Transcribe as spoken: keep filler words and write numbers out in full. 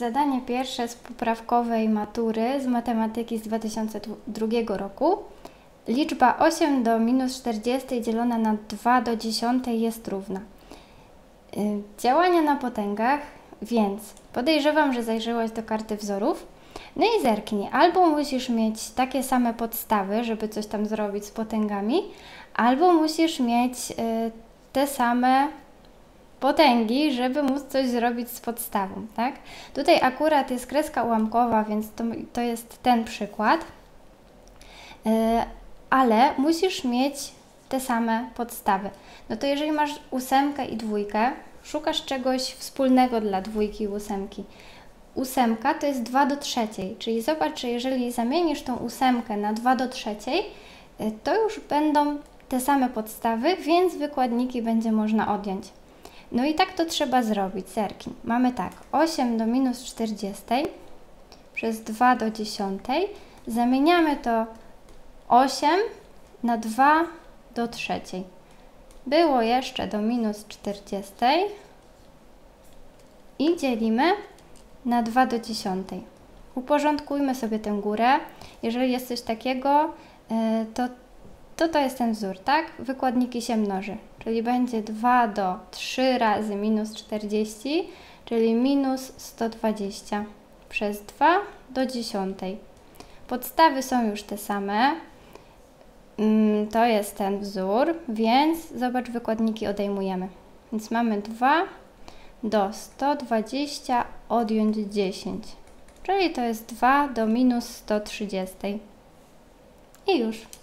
Zadanie pierwsze z poprawkowej matury z matematyki z dwa tysiące drugiego roku. Liczba osiem do minus czterdziestu dzielona na dwa do dziesiątej jest równa. Yy, działania na potęgach, więc podejrzewam, że zajrzyłaś do karty wzorów. No i zerknij, albo musisz mieć takie same podstawy, żeby coś tam zrobić z potęgami, albo musisz mieć yy, te same potęgi, żeby móc coś zrobić z podstawą, tak? Tutaj akurat jest kreska ułamkowa, więc to, to jest ten przykład, yy, ale musisz mieć te same podstawy. No to jeżeli masz ósemkę i dwójkę, szukasz czegoś wspólnego dla dwójki i ósemki. Ósemka to jest dwa do trzeciej, czyli zobacz, że jeżeli zamienisz tą ósemkę na dwa do trzeciej, yy, to już będą te same podstawy, więc wykładniki będzie można odjąć. No i tak to trzeba zrobić. Zerknij. Mamy tak, osiem do minus czterdziestej przez dwa do dziesiątej. Zamieniamy to osiem na dwa do trzeciej. Było jeszcze do minus czterdziestej i dzielimy na dwa do dziesiątej. Uporządkujmy sobie tę górę. Jeżeli jest coś takiego, to to, to jest ten wzór, tak? Wykładniki się mnoży, czyli będzie dwa do trzy razy minus czterdzieści, czyli minus sto dwadzieścia przez dwa do dziesiątej. Podstawy są już te same, to jest ten wzór, więc zobacz, wykładniki odejmujemy. Więc mamy dwa do stu dwudziestu odjąć dziesięć, czyli to jest dwa do minus sto trzydziestu. I już.